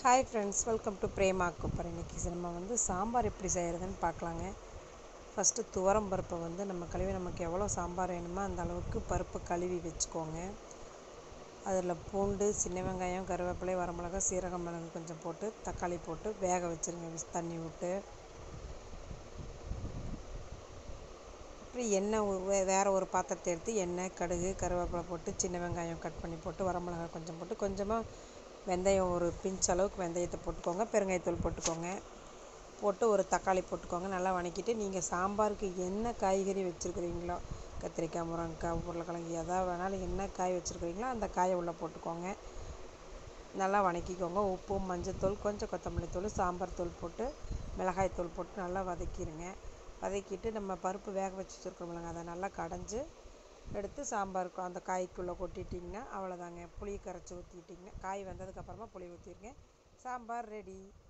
Hi friends, welcome to Prema குப்பர். இன்றைக்கி நம்ம சாம்பார் எப்படி செய்கிறதுன்னு பார்க்கலாங்க. ஃபஸ்ட்டு துவரம் பருப்பை நம்ம கழுவி நமக்கு எவ்வளோ சாம்பார் வேணுமோ அந்த அளவுக்கு பருப்பு கழுவி வச்சுக்கோங்க. அதில் பூண்டு, சின்ன வெங்காயம், கருவேப்பிலை, வரமிளகா, சீரகம், மிளகு கொஞ்சம் போட்டு தக்காளி போட்டு வேக வச்சுருங்க தண்ணி விட்டு. அப்புறம் எண்ணெய் வேறு ஒரு பாத்திரத்தை எடுத்து எண்ணெய், கடுகு, கருவேப்பிலை போட்டு சின்ன வெங்காயம் கட் பண்ணி போட்டு வரமிளகா கொஞ்சம் போட்டு கொஞ்சமாக வெந்தயம், ஒரு பிஞ்ச் அளவுக்கு வெந்தயத்தை போட்டுக்கோங்க. பெருங்காயத்தூள் போட்டுக்கோங்க. போட்டு ஒரு தக்காளி போட்டுக்கோங்க. நல்லா வதக்கிட்டு நீங்கள் சாம்பாருக்கு என்ன காய்கறி வச்சுருக்கிறீங்களோ, கத்திரிக்காய், முருங்கைக்காய், உருளைக்கிழங்கு எதாவது வேணாலும் என்ன காய் வச்சுருக்கிறீங்களோ அந்த காயை உள்ளே போட்டுக்கோங்க. நல்லா வதக்கிக்கோங்க. உப்பு, மஞ்சள்தூள், கொஞ்சம் கொத்தமல்லி தூள், சாம்பார் தூள் போட்டு மிளகாய் தூள் போட்டு நல்லா வதக்கிடுங்க. வதக்கிட்டு நம்ம பருப்பு வேக வச்சுருக்கோம்லங்க, அதை நல்லா கடைஞ்சி எடுத்து சாம்பாருக்கு அந்த காய்க்குள்ளே கொட்டிட்டிங்கன்னா அவ்வளோதாங்க. புளி கரைச்சி ஊற்றிட்டிங்கன்னா, காய் வெந்ததுக்கப்புறமா புளி ஊற்றிடுங்க. சாம்பார் ரெடி.